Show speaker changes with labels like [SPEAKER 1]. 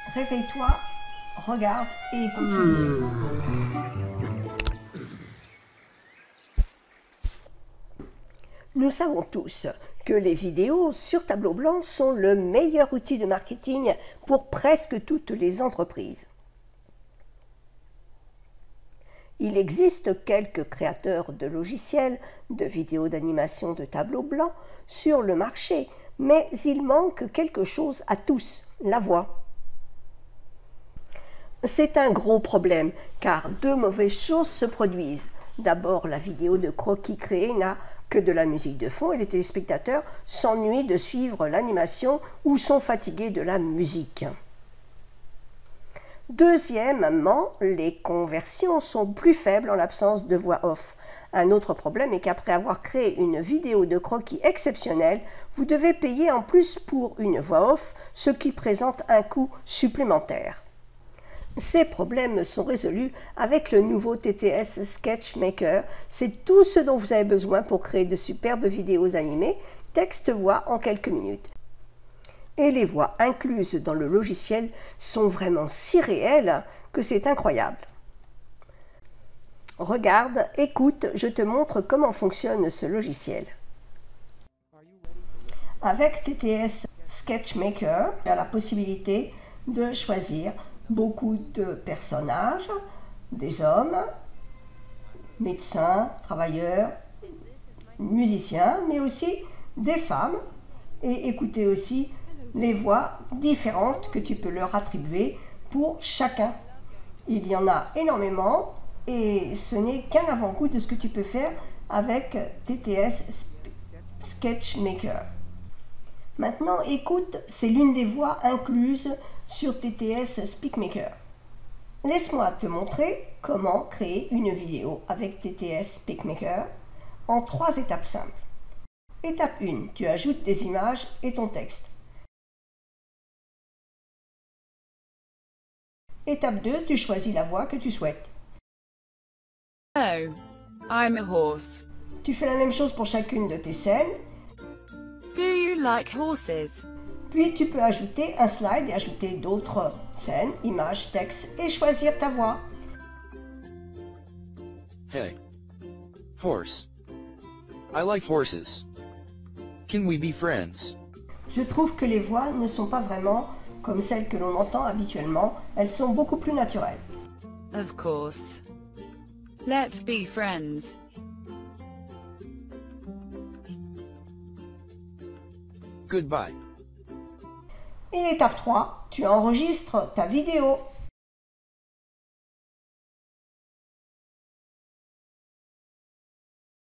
[SPEAKER 1] Réveille-toi, regarde et écoute ce discours. Nous savons tous que les vidéos sur tableau blanc sont le meilleur outil de marketing pour presque toutes les entreprises. Il existe quelques créateurs de logiciels de vidéos d'animation de tableau blanc sur le marché, mais il manque quelque chose à tous, la voix. C'est un gros problème, car deux mauvaises choses se produisent. D'abord, la vidéo de croquis créée n'a que de la musique de fond et les téléspectateurs s'ennuient de suivre l'animation ou sont fatigués de la musique. Deuxièmement, les conversions sont plus faibles en l'absence de voix off. Un autre problème est qu'après avoir créé une vidéo de croquis exceptionnelle, vous devez payer en plus pour une voix off, ce qui présente un coût supplémentaire. Ces problèmes sont résolus avec le nouveau TTS Sketchmaker. C'est tout ce dont vous avez besoin pour créer de superbes vidéos animées, texte-voix en quelques minutes. Et les voix incluses dans le logiciel sont vraiment si réelles que c'est incroyable. Regarde, écoute, je te montre comment fonctionne ce logiciel. Avec TTS Sketchmaker, tu as la possibilité de choisir beaucoup de personnages, des hommes, médecins, travailleurs, musiciens, mais aussi des femmes, et écouter aussi les voix différentes que tu peux leur attribuer pour chacun. Il y en a énormément et ce n'est qu'un avant-goût de ce que tu peux faire avec TTS Sketchmaker. Maintenant, écoute, c'est l'une des voix incluses sur TTS Speakmaker. Laisse-moi te montrer comment créer une vidéo avec TTS Speakmaker en 3 étapes simples. Étape 1, tu ajoutes des images et ton texte. Étape 2, tu choisis la voix que tu souhaites.
[SPEAKER 2] Oh, I'm a horse.
[SPEAKER 1] Tu fais la même chose pour chacune de tes scènes.
[SPEAKER 2] Do you like horses?
[SPEAKER 1] Puis tu peux ajouter un slide et ajouter d'autres scènes, images, textes et choisir ta voix.
[SPEAKER 3] Hey. Horse. I like horses. Can we be friends?
[SPEAKER 1] Je trouve que les voix ne sont pas vraiment comme celles que l'on entend habituellement, elles sont beaucoup plus naturelles.
[SPEAKER 2] Of course. Let's be friends.
[SPEAKER 3] Goodbye.
[SPEAKER 1] Et étape 3, tu enregistres ta vidéo.